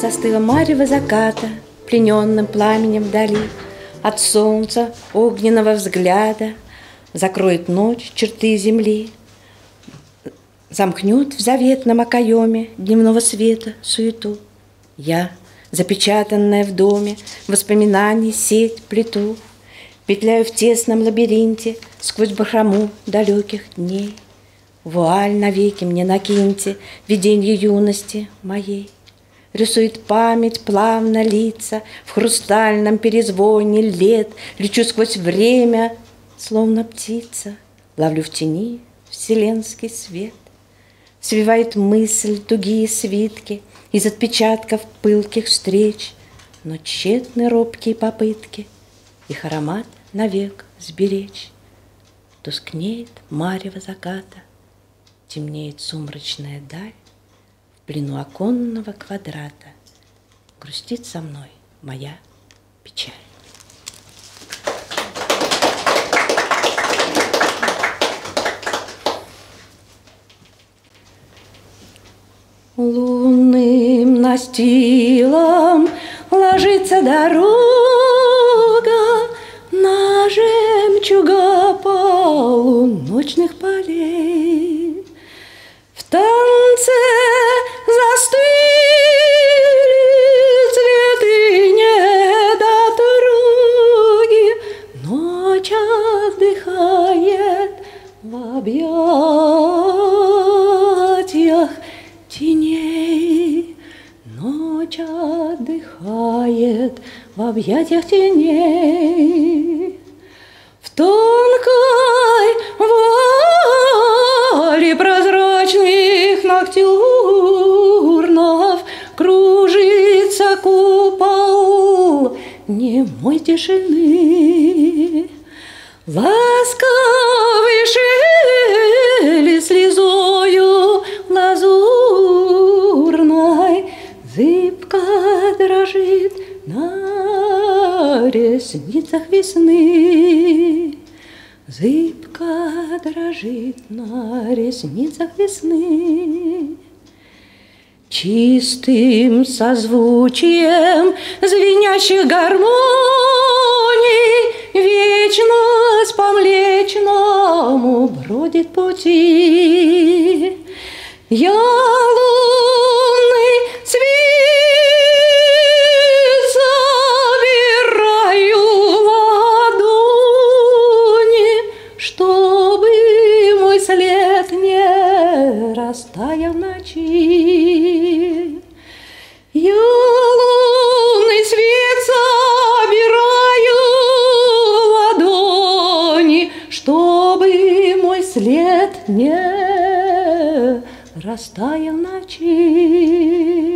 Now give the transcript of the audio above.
застыло марево заката, плененным пламенем вдали. От солнца огненного взгляда закроет ночь черты земли, замкнет в заветном окоеме дневного света суету. Я, запечатанная в доме, воспоминаний сеть плету, петляю в тесном лабиринте сквозь бахрому далеких дней. Вуаль навеки мне накиньте, виденье юности моей. Рисует память плавно лица в хрустальном перезвоне лет. Лечу сквозь время, словно птица, ловлю в тени вселенский свет. Свивает мысль тугие свитки из отпечатков пылких встреч, но тщетны робкие попытки их аромат навек сберечь. Тускнеет марево заката, темнеет сумрачная даль. В плену оконного квадрата грустит со мной моя печаль. Лунным настилом ложится дорога на жемчугополуночных полей. В танце застыли цветы недотроги, ночь отдыхает в объятиях теней. Ночь отдыхает в объятиях теней. В тонкой вуале прозрачных ноктюрнов кружится купол немой тишины. Ласковый шелест слезою лазурной зыбко дрожит на ресницах весны. Зыбко дрожит на ресницах весны. Чистым созвучием звенящих гармоний вечность по Млечному бродит пути. Я лунный свет собираю ладони, чтобы мой след не растаял в ночи. Я лунный свет собираю ладони, чтобы мой след не растаял в ночи.